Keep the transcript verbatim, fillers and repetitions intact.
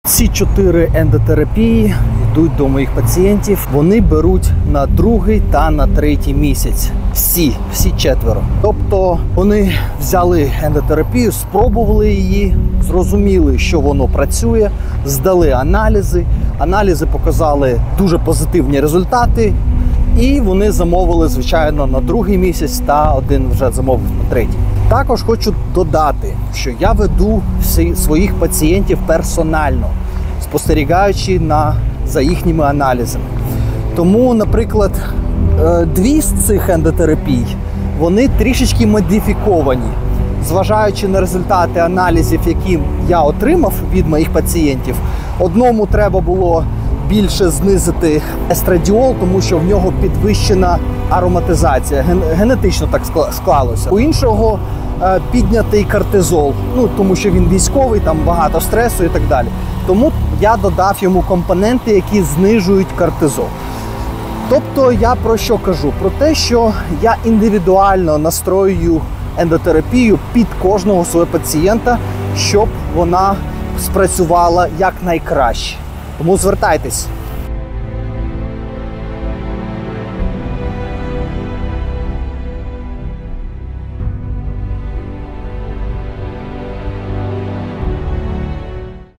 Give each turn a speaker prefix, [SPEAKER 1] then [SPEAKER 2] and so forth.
[SPEAKER 1] Ці чотири ендотерапії йдуть до моїх пацієнтів. Вони беруть на другий та на третій місяць. Всі, всі четверо. Тобто вони взяли ендотерапію, спробували її, зрозуміли, що воно працює, здали аналізи. Аналізи показали дуже позитивні результати. І вони замовили, звичайно, на другий місяць та один вже замовив на третій. Також хочу додати, що я веду всі своїх пацієнтів персонально, спостерігаючи на, за їхніми аналізами. Тому, наприклад, дві з цих ендотерапій, вони трішечки модифіковані. Зважаючи на результати аналізів, які я отримав від моїх пацієнтів, одному треба було більше знизити естрадіол, тому що в нього підвищена ароматизація, генетично так склалося. У іншого е, піднятий кортизол, ну, тому що він військовий, там багато стресу і так далі. Тому я додав йому компоненти, які знижують кортизол. Тобто я про що кажу? Про те, що я індивідуально настроюю ендотерапію під кожного свого пацієнта, щоб вона спрацювала якнайкраще. Тому звертайтесь.